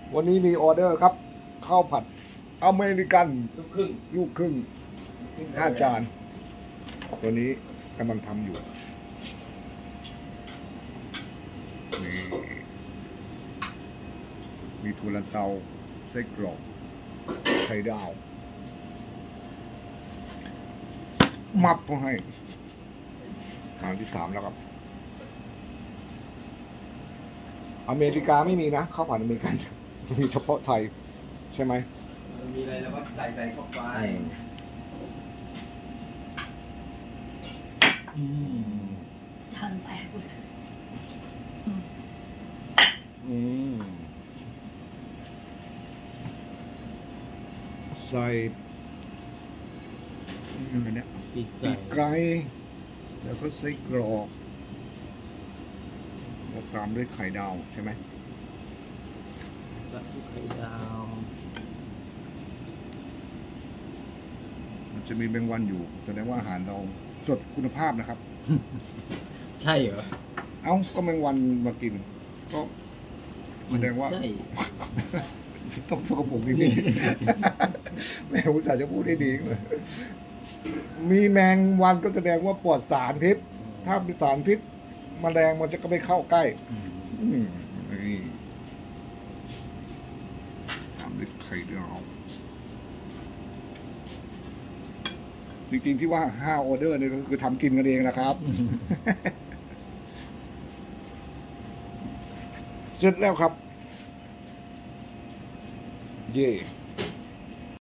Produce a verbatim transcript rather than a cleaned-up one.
วันนี้มีออเดอร์ครับข้าวผัดอเมริกันลูกครึ่งลูกครึ่งห้าจานตัวนี้กำลังทำอยู่นี่มีถั่วลันเตาไส้กรอกไข่ดาว มับเขาให้ทางที่สามแล้วครับ อเมริกาไม่มีนะข้าวผัดอเมริกัน มีเฉพาะไทย ใช่ไหมมันมีอะไรแล้วก็ใส่ใส่เข้าไปอืมทำไปอืมใส่อะไรเนี่ยปีกปีกไก่แล้วก็ไส้กรอกแล้วตามด้วยไข่ดาวใช่ไหมกับไข่ดาวมันจะมีแมงวันอยู่แสดงว่าอาหารเราสดคุณภาพนะครับใช่เหรอเอ้าก็แมงวันมากิน ก็แสดงว่าใช่ต้องสกปรกนิดนึง แม่อุตส่าห์จะพูดได้ดีเลยมีแมงวันก็แสดงว่าปลอดสารพิษ ถ้ามีสารพิษแมลงมันจะก็ไม่เข้าใกล้ อืมนี่ทำด้วยไข่ดาวจริงๆที่ว่าห้าออเดอร์เนี่ยก็คือทำกินกันเองนะครับ เสร็จแล้วครับ เย่